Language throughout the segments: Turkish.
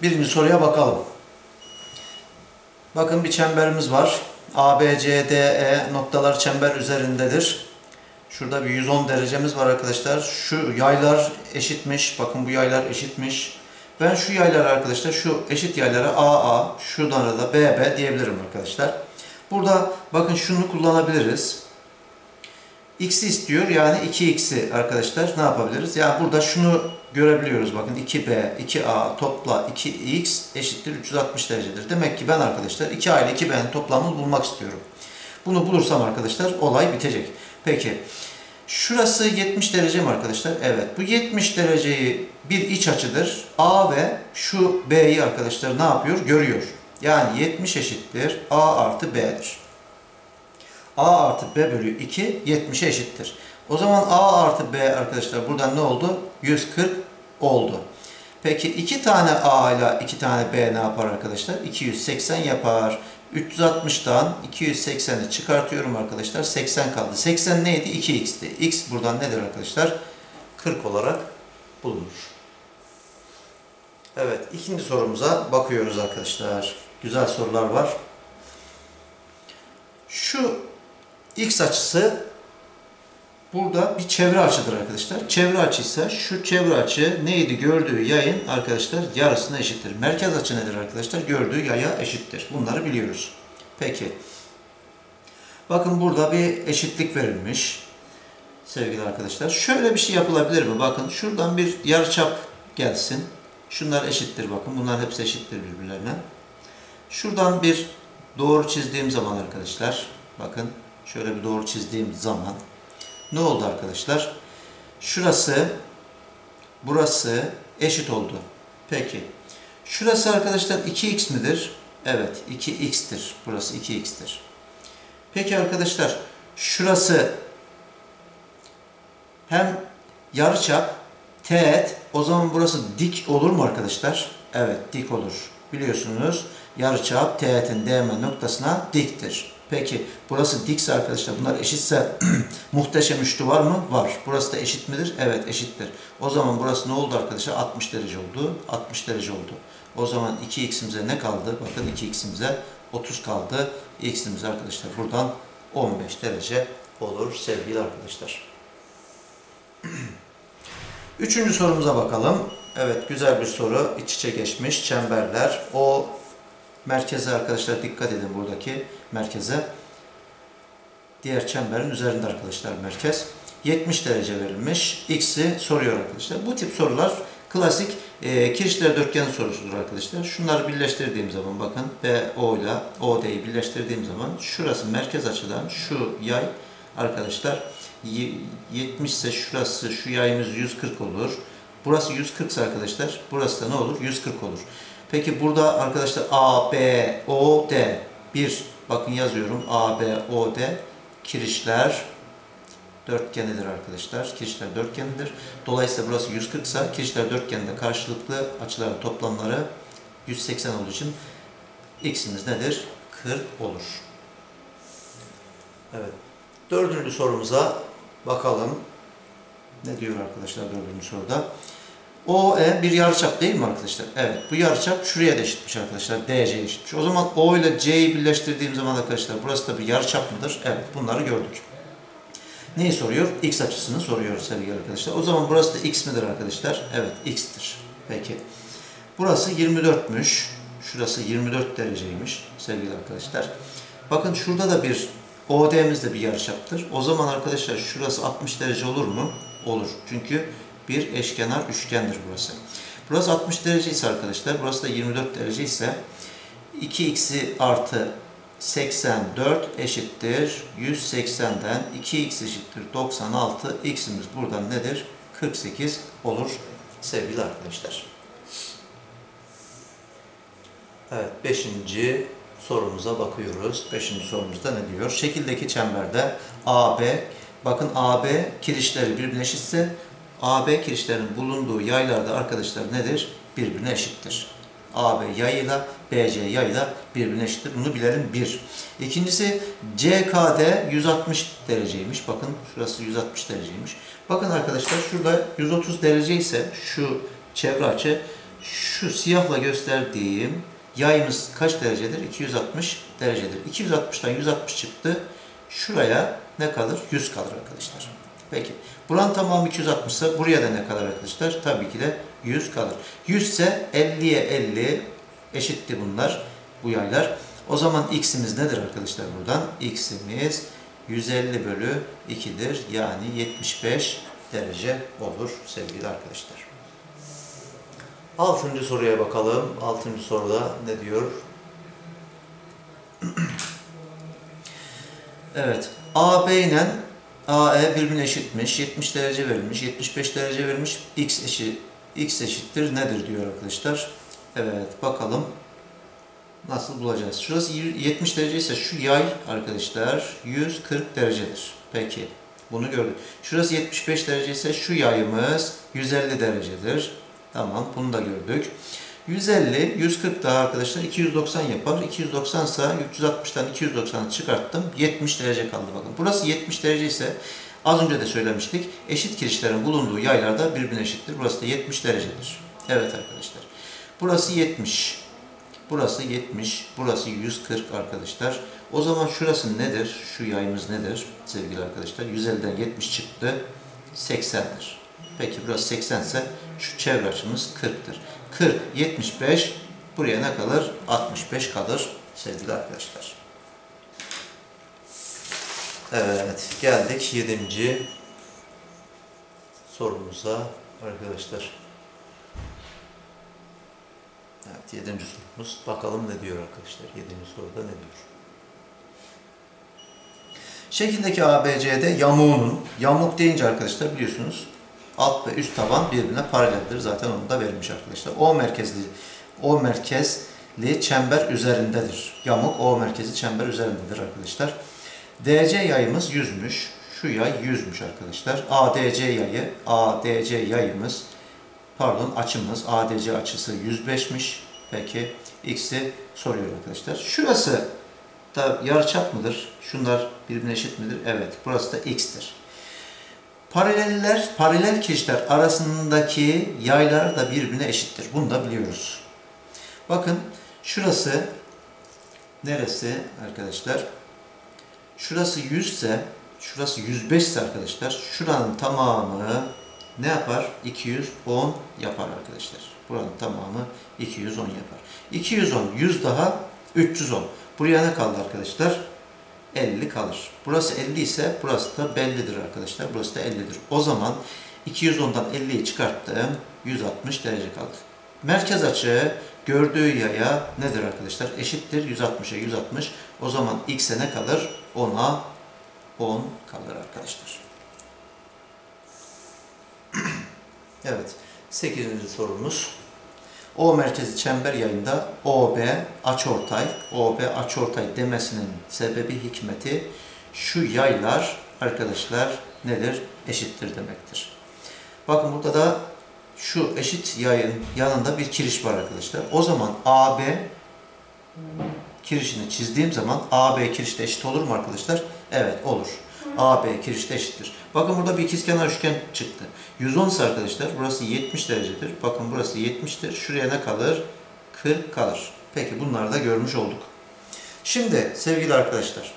birinci soruya bakalım. Bakın bir çemberimiz var. A, B, C, D, E noktalar çember üzerindedir. Şurada bir 110 derecemiz var arkadaşlar. Şu yaylar eşitmiş. Bakın bu yaylar eşitmiş. Ben şu yaylara arkadaşlar, şu eşit yaylara AA, şuradan da BB diyebilirim arkadaşlar. Burada bakın şunu kullanabiliriz. X'i istiyor, yani 2x'i arkadaşlar ne yapabiliriz? Yani burada şunu görebiliyoruz. Bakın 2b, 2a topla 2x eşittir 360 derecedir. Demek ki ben arkadaşlar 2a ile 2b'nin toplamını bulmak istiyorum. Bunu bulursam arkadaşlar olay bitecek. Peki şurası 70 derece mi arkadaşlar? Evet. Bu 70 dereceyi bir iç açıdır. A ve şu B'yi arkadaşlar ne yapıyor? Görüyor. Yani 70 eşittir A artı B'dir. A artı B bölü 2 70'e eşittir. O zaman A artı B arkadaşlar buradan ne oldu? 140 oldu. Peki 2 tane A ile 2 tane B ne yapar arkadaşlar? 280 yapar. 360'dan 280'i çıkartıyorum arkadaşlar. 80 kaldı. 80 neydi? 2x'ti. X buradan nedir arkadaşlar? 40 olarak bulunur. Evet, ikinci sorumuza bakıyoruz arkadaşlar. Güzel sorular var. Şu X açısı burada bir çevre açıdır arkadaşlar. Çevre açı ise şu çevre açı neydi? Gördüğü yayın arkadaşlar yarısına eşittir. Merkez açı nedir arkadaşlar? Gördüğü yaya eşittir. Bunları biliyoruz. Peki. Bakın burada bir eşitlik verilmiş. Sevgili arkadaşlar. Şöyle bir şey yapılabilir mi? Bakın şuradan bir yarıçap gelsin. Şunlar eşittir bakın. Bunların hepsi eşittir birbirlerine. Şuradan bir doğru çizdiğim zaman arkadaşlar. Bakın şöyle bir doğru çizdiğim zaman ne oldu arkadaşlar? Şurası, burası eşit oldu. Peki. Şurası arkadaşlar 2x midir? Evet, 2x'tir. Burası 2x'tir. Peki arkadaşlar, şurası hem yarıçap, teğet, o zaman burası dik olur mu arkadaşlar? Evet, dik olur. Biliyorsunuz yarıçap teğetin değme noktasına diktir. Peki burası dikse arkadaşlar, bunlar eşitse muhteşem üçlü var mı? Var. Burası da eşit midir? Evet, eşittir. O zaman burası ne oldu arkadaşlar? 60 derece oldu. 60 derece oldu. O zaman 2x'imize ne kaldı? Bakın 2x'imize 30 kaldı. X'imiz arkadaşlar buradan 15 derece olur sevgili arkadaşlar. Üçüncü sorumuza bakalım. Evet, güzel bir soru. İç içe geçmiş çemberler. O merkeze arkadaşlar dikkat edin, buradaki merkeze. Diğer çemberin üzerinde arkadaşlar merkez. 70 derece verilmiş. X'i soruyor arkadaşlar. Bu tip sorular klasik Kirişler dörtgen sorusudur arkadaşlar. Şunları birleştirdiğim zaman bakın BO ile OD'yi birleştirdiğim zaman şurası merkez açıdan şu yay arkadaşlar 70 ise şurası, şu yayımız 140 olur. Burası 140 ise arkadaşlar burası da ne olur? 140 olur. Peki burada arkadaşlar A, B, O, D. Bir, bakın yazıyorum. A, B, O, D. Kirişler dörtgenidir arkadaşlar. Kirişler dörtgenidir. Dolayısıyla burası 140 ise kirişler dörtgeninde karşılıklı açıların toplamları 180 olduğu için x'imiz nedir? 40 olur. Evet. Dördüncü sorumuza bakalım. Ne diyor arkadaşlar dördüncü soruda? OE bir yarıçap değil mi arkadaşlar? Evet. Bu yarıçap şuraya da eşitmiş arkadaşlar. DC'ye eşitmiş. O zaman O ile C'yi birleştirdiğim zaman arkadaşlar burası da bir yarıçap mıdır? Evet. Bunları gördük. Neyi soruyor? X açısını soruyor sevgili arkadaşlar. O zaman burası da X midir arkadaşlar? Evet. X'tir. Peki. Burası 24'müş. Şurası 24 dereceymiş sevgili arkadaşlar. Bakın şurada da bir OD'miz de bir yarıçaptır. O zaman arkadaşlar şurası 60 derece olur mu? Olur. Çünkü bir eşkenar üçgendir burası. Burası 60 derece ise arkadaşlar, burası da 24 derece ise 2x'i artı 84 eşittir 180'den 2x eşittir 96. X'imiz buradan nedir? 48 olur sevgili arkadaşlar. Evet, 5. sorumuza bakıyoruz. 5. sorumuzda ne diyor? Şekildeki çemberde AB, bakın AB kirişleri birbirine eşitse AB kirişlerinin bulunduğu yaylarda arkadaşlar nedir? Birbirine eşittir. AB yayıyla BC yayıyla birbirine eşittir. Bunu bilelim 1. İkincisi CKD 160 dereceymiş. Bakın şurası 160 dereceymiş. Bakın arkadaşlar şurada 130 derece ise şu çevre açı, şu siyahla gösterdiğim yayımız kaç derecedir? 260 derecedir. 260'tan 160 çıktı. Şuraya ne kalır? 100 kalır arkadaşlar. Peki. Buranın tamamı 260 ise buraya da ne kalır arkadaşlar? Tabii ki de 100 kalır. 100 ise 50'ye 50 eşitti bunlar. Bu yaylar. O zaman x'imiz nedir arkadaşlar buradan? X'imiz 150 bölü 2'dir. Yani 75 derece olur sevgili arkadaşlar. 6. soruya bakalım. 6. soruda ne diyor? Evet. AB ile AE birbirine eşitmiş. 70 derece verilmiş. 75 derece verilmiş. X eşittir nedir diyor arkadaşlar. Evet. Bakalım. Nasıl bulacağız? Şurası 70 derece ise şu yay arkadaşlar 140 derecedir. Peki. Bunu gördük. Şurası 75 derece ise şu yayımız 150 derecedir. Tamam. Bunu da gördük. 150, 140 daha arkadaşlar 290 yapar. 290 ise 360'tan 290'ı çıkarttım. 70 derece kaldı bakın. Burası 70 derece ise az önce de söylemiştik. Eşit kirişlerin bulunduğu yaylarda birbirine eşittir. Burası da 70 derecedir. Evet arkadaşlar. Burası 70. Burası 70. Burası 140 arkadaşlar. O zaman şurası nedir? Şu yayımız nedir sevgili arkadaşlar? 150'den 70 çıktı. 80'dir. Peki burası 80 ise şu çevre açımız 40'tır. 40, 75, buraya ne kalır? 65 kalır sevgili arkadaşlar. Evet, geldik 7. sorumuza arkadaşlar. Evet, 7. sorumuz. Bakalım ne diyor arkadaşlar? 7. soruda ne diyor? Şekildeki ABCD yamuğunun, yamuk deyince arkadaşlar biliyorsunuz alt ve üst taban birbirine paraleldir. Zaten onu da vermiş arkadaşlar. O merkezli çember üzerindedir. Yamuk O merkezli çember üzerindedir arkadaşlar. DC yayımız 100'müş. Şu yay 100'müş arkadaşlar. ADC yayımız açımız ADC açısı 105'miş. Evet. X'i soruyor arkadaşlar. Şurası da yarıçap mıdır? Şunlar birbirine eşit midir? Evet. Burası da X'tir. Paralel kirişler arasındaki yaylar da birbirine eşittir. Bunu da biliyoruz. Bakın şurası neresi arkadaşlar? Şurası 100 ise, şurası 105 ise arkadaşlar, şuranın tamamı ne yapar? 210 yapar arkadaşlar. Buranın tamamı 210 yapar. 210, 100 daha 310. Buraya ne kaldı arkadaşlar? 50 kalır. Burası 50 ise burası da bellidir arkadaşlar. Burası da 50'dir. O zaman 210'dan 50'yi çıkarttım. 160 derece kaldı. Merkez açı gördüğü yaya nedir arkadaşlar? Eşittir 160'a 160. O zaman x'e ne kalır? 10'a 10 kalır arkadaşlar. Evet. 8. sorumuz. O merkezi çember yayında OB açıortay demesinin sebebi hikmeti şu yaylar arkadaşlar nedir? Eşittir demektir. Bakın burada da şu eşit yayın yanında bir kiriş var arkadaşlar. O zaman AB kirişini çizdiğim zaman AB kirişte eşit olur mu arkadaşlar? Evet olur. AB kirişte eşittir. Bakın burada bir ikizkenar üçgen çıktı. 110 ise arkadaşlar burası 70 derecedir. Bakın burası 70'tir. Şuraya ne kalır? 40 kalır. Peki bunları da görmüş olduk. Şimdi sevgili arkadaşlar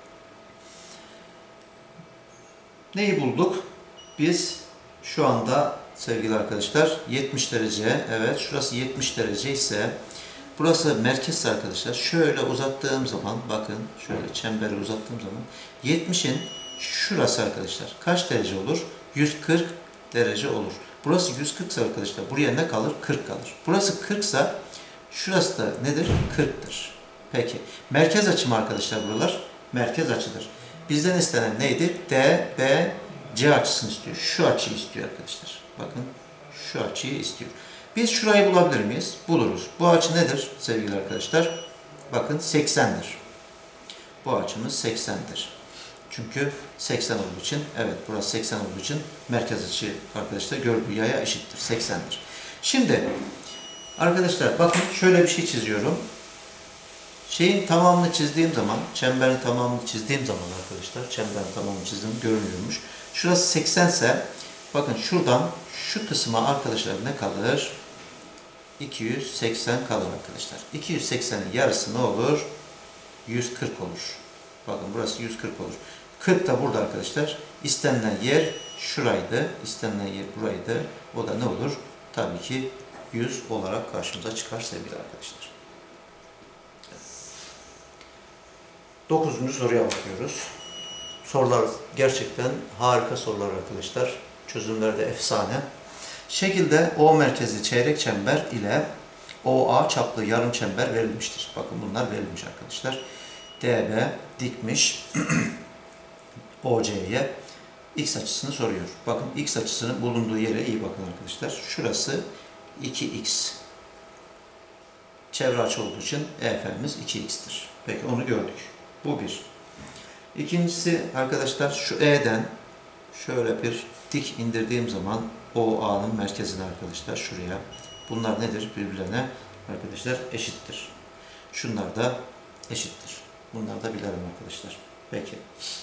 neyi bulduk? Biz şu anda sevgili arkadaşlar 70 derece, evet şurası 70 derece ise burası merkez arkadaşlar. Şöyle uzattığım zaman bakın şöyle çemberi uzattığım zaman 70'in şurası arkadaşlar kaç derece olur? 140 derece olur. Burası 140 ise arkadaşlar buraya ne kalır? 40 kalır. Burası 40 ise şurası da nedir? 40'tır. Peki merkez açı mı arkadaşlar buralar? Merkez açıdır. Bizden istenen neydi? DBC açısını istiyor. Şu açıyı istiyor arkadaşlar. Bakın şu açıyı istiyor. Biz şurayı bulabilir miyiz? Buluruz. Bu açı nedir sevgili arkadaşlar? Bakın 80'dir. Bu açımız 80'dir. Çünkü 80 olduğu için, evet burası 80 olduğu için merkez açı arkadaşlar gördüğü yaya eşittir. 80'dir. Şimdi arkadaşlar bakın şöyle bir şey çiziyorum. Şeyin tamamını çizdiğim zaman, çemberin tamamını çizdiğim zaman arkadaşlar, çemberin tamamını çizdiğim görünüyormuş. Şurası 80 ise bakın şuradan şu kısma arkadaşlar ne kalır? 280 kalır arkadaşlar. 280'in yarısı ne olur? 140 olur. Bakın burası 140 olur. 40 da burada arkadaşlar. İstenilen yer şuraydı. İstenilen yer buraydı. O da ne olur? Tabii ki 100 olarak karşımıza çıkar sevgili arkadaşlar. 9. soruya bakıyoruz. Sorular gerçekten harika sorular arkadaşlar. Çözümleri de efsane. Şekilde O merkezli çeyrek çember ile OA çaplı yarım çember verilmiştir. Bakın bunlar verilmiş arkadaşlar. DB dikmiş OC'ye x açısını soruyor. Bakın x açısının bulunduğu yere iyi bakın arkadaşlar. Şurası 2x. Çevre açı olduğu için EF'miz 2x'tir. Peki onu gördük. Bu bir. İkincisi arkadaşlar şu E'den şöyle bir dik indirdiğim zaman OA'nın merkezine arkadaşlar şuraya. Bunlar nedir? Birbirlerine arkadaşlar eşittir. Şunlar da eşittir. Bunları da bilelim arkadaşlar. Peki.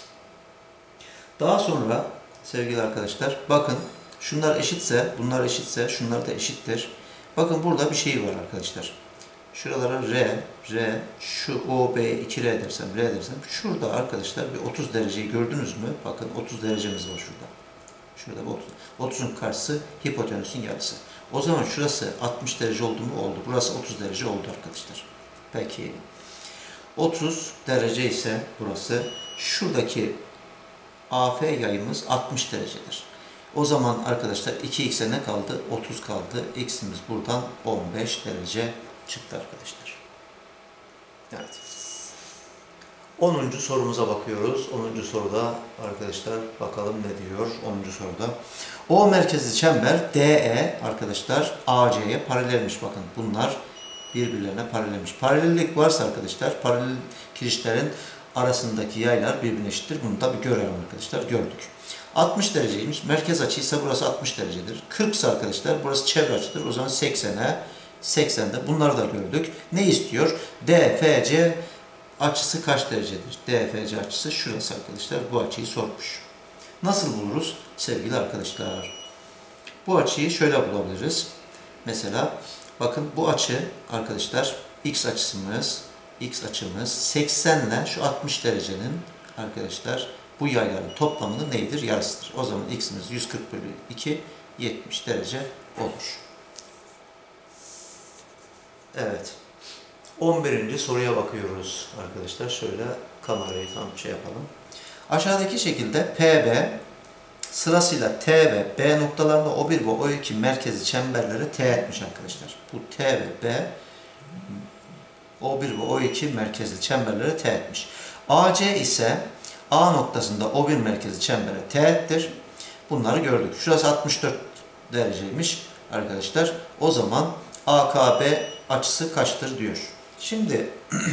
Daha sonra sevgili arkadaşlar bakın şunlar eşitse bunlar eşitse şunlar da eşittir. Bakın burada bir şey var arkadaşlar. Şuralara R, şu OB'ye 2R dersem, R dersem. Şurada arkadaşlar bir 30 dereceyi gördünüz mü? Bakın 30 derecemiz var şurada. Şurada bir 30. 30'un karşısı hipotenüsün yarısı. O zaman şurası 60 derece oldu mu? Oldu. Burası 30 derece oldu arkadaşlar. Peki. 30 derece ise burası. Şuradaki AF yayımız 60 derecedir. O zaman arkadaşlar 2x'e ne kaldı? 30 kaldı. X'imiz buradan 15 derece çıktı arkadaşlar. Evet. 10. sorumuza bakıyoruz. 10. soruda arkadaşlar bakalım ne diyor 10. soruda. O merkezli çember DE arkadaşlar AC'ye paralelmiş. Bakın bunlar birbirlerine paralelmiş. Paralellik varsa arkadaşlar paralel kirişlerin arasındaki yaylar birbirine eşittir. Bunu da bir görelim arkadaşlar. Gördük. 60 dereceymiş. Merkez açıysa burası 60 derecedir. 40 ise arkadaşlar burası çevre açıdır. O zaman 80'de bunları da gördük. Ne istiyor? DFC açısı kaç derecedir? DFC açısı şurası arkadaşlar. Bu açıyı sormuş. Nasıl buluruz sevgili arkadaşlar? Bu açıyı şöyle bulabiliriz. Mesela bakın bu açı arkadaşlar x açımız 80 ile şu 60 derecenin arkadaşlar bu yayların toplamının neydir? Yarısıdır. O zaman x'imiz 140 bölü 2 70 derece olur. Evet. 11. soruya bakıyoruz arkadaşlar. Şöyle kamerayı tam yapalım. Aşağıdaki şekilde PB sırasıyla T ve B noktalarında O1 ve O2 merkezi çemberleri teğetmiş arkadaşlar. Bu T ve B O1 ve O2 merkezli çemberleri teğetmiş. AC ise A noktasında O1 merkezi çembere teğettir. Bunları gördük. Şurası 64 dereceymiş arkadaşlar. O zaman AKB açısı kaçtır diyor. Şimdi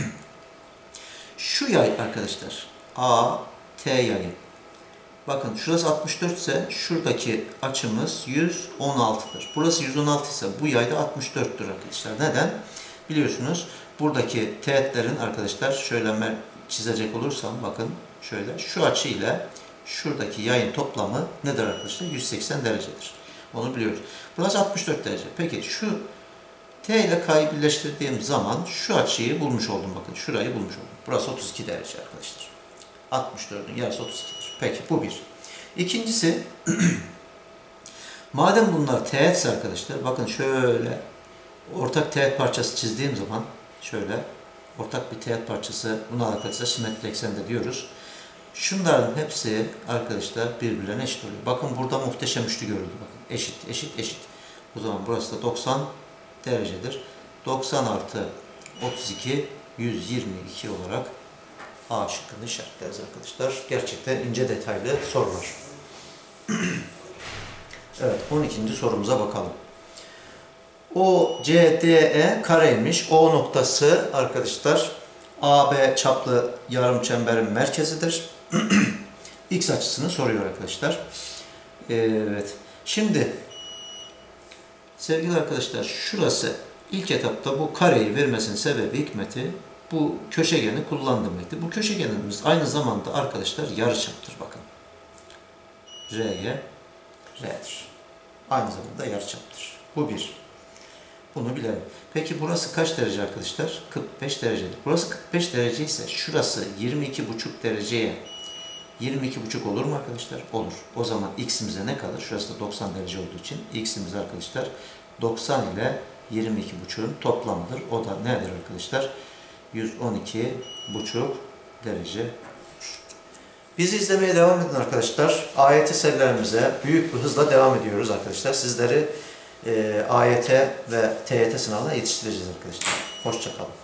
şu yay arkadaşlar AT yayı. Bakın şurası 64 ise şuradaki açımız 116'dır. Burası 116 ise bu yayda 64'tür arkadaşlar. Neden? Biliyorsunuz buradaki teğetlerin arkadaşlar şöyle çizecek olursam bakın şöyle şu açı ile şuradaki yayın toplamı nedir arkadaşlar? 180 derecedir. Onu biliyoruz. Burası 64 derece. Peki şu T ile K'yı birleştirdiğim zaman şu açıyı bulmuş oldum. Bakın şurayı bulmuş oldum. Burası 32 derece arkadaşlar. 64'ün yarısı 32'dir. Peki bu bir. İkincisi madem bunlar teğetse arkadaşlar bakın şöyle ortak teğet parçası çizdiğim zaman şöyle ortak bir teğet parçası buna arkadaşlar simetri eksende diyoruz. Şunların hepsi arkadaşlar birbirlerine eşit oluyor. Bakın burada muhteşem üçlü görüldü. Bakın eşit. O zaman burası da 90 derecedir. 90 artı 32 122 olarak A şıkkını işaretleriz arkadaşlar. Gerçekten ince detaylı sorular. Evet 12. sorumuza bakalım. OCDE kareymiş. O noktası arkadaşlar AB çaplı yarım çemberin merkezidir. X açısını soruyor arkadaşlar. Evet. Şimdi sevgili arkadaşlar şurası ilk etapta bu kareyi vermesinin sebebi hikmeti bu köşegeni kullandırmaktır. Bu köşegenimiz aynı zamanda arkadaşlar yarıçaptır bakın. R'ye R'dir. Aynı zamanda yarıçaptır. Bu bir. Bunu bilelim. Peki burası kaç derece arkadaşlar? 45 derecedir. Burası 45 derece ise şurası 22,5 dereceye 22,5 olur mu arkadaşlar? Olur. O zaman x'imize ne kalır? Şurası da 90 derece olduğu için x'imiz arkadaşlar 90 ile 22,5'ün toplamıdır. O da nedir arkadaşlar? 112,5 derece. Bizi izlemeye devam edin arkadaşlar. AYT serilerimize büyük bir hızla devam ediyoruz arkadaşlar. Sizleri AYT ve TYT sınavına yetiştireceğiz arkadaşlar. Hoşça kalın.